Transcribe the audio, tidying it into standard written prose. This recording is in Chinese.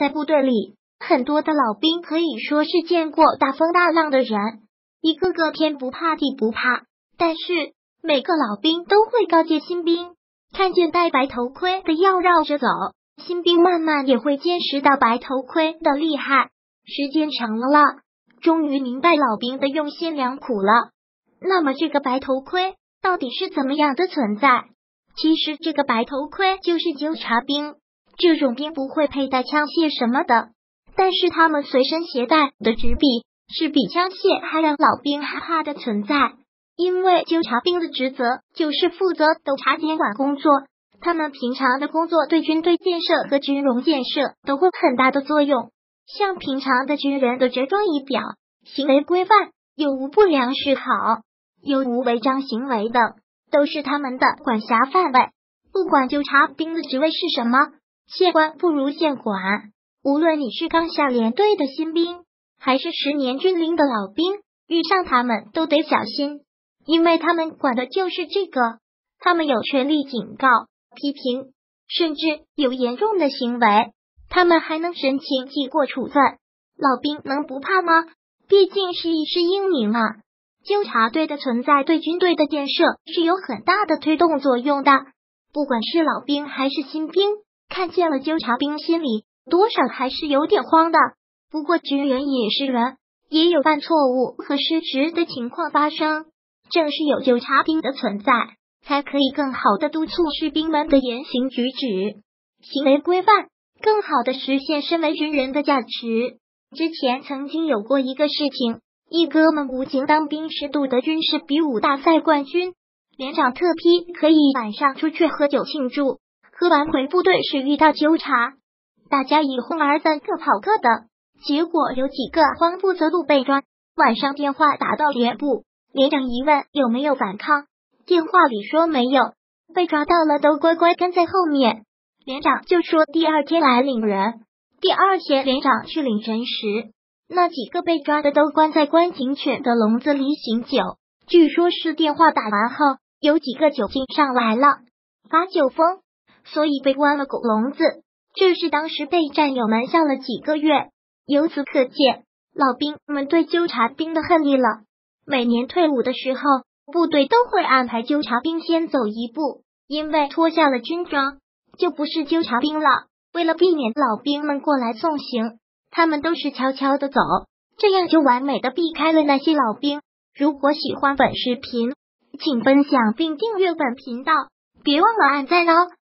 在部队里，很多的老兵可以说是见过大风大浪的人，一个个天不怕地不怕，但是每个老兵都会告诫新兵，看见戴白头盔的要绕着走，新兵慢慢也会见识到白头盔的厉害。时间长了，终于明白老兵的用心良苦了。那么这个白头盔到底是怎么样的存在？其实这个白头盔就是纠察兵，这种兵不会佩戴枪械什么的，但是他们随身携带的纸笔是比枪械还让老兵害怕的存在。因为纠察兵的职责就是负责督察监管工作，他们平常的工作对军队建设和军容建设都会很大的作用。像平常的军人的着装仪表、行为规范，有无不良嗜好，有无违章行为的，都是他们的管辖范围。不管纠察兵的职位是什么，县官不如县管。无论你是刚下连队的新兵，还是10年军龄的老兵，遇上他们都得小心，因为他们管的就是这个。他们有权利警告、批评，甚至有严重的行为，他们还能申请记过处分。老兵能不怕吗？毕竟是一支英名啊。纠察队的存在对军队的建设是有很大的推动作用的。不管是老兵还是新兵，看见了纠察兵，心里多少还是有点慌的。不过军人也是人，也有犯错误和失职的情况发生。正是有纠察兵的存在，才可以更好的督促士兵们的言行举止、行为规范，更好的实现身为军人的价值。之前曾经有过一个事情，一哥们武警当兵时夺得军事比武大赛冠军，连长特批可以晚上出去喝酒庆祝，喝完回部队时遇到纠察，大家一哄而散，各跑各的。结果有几个慌不择路被抓，晚上电话打到连部，连长一问有没有反抗，电话里说没有，被抓到了都乖乖跟在后面。连长就说第二天来领人。第二天连长去领人时，那几个被抓的都关在关警犬的笼子里醒酒，据说是电话打完后有几个酒劲上来了，发酒疯，所以被关了狗笼子。这是当时被战友们笑了几个月。由此可见，老兵们对纠察兵的恨意了。每年退伍的时候，部队都会安排纠察兵先走一步，因为脱下了军装就不是纠察兵了。为了避免老兵们过来送行，他们都是悄悄的走，这样就完美的避开了那些老兵。如果喜欢本视频，请分享并订阅本频道，别忘了按赞哦。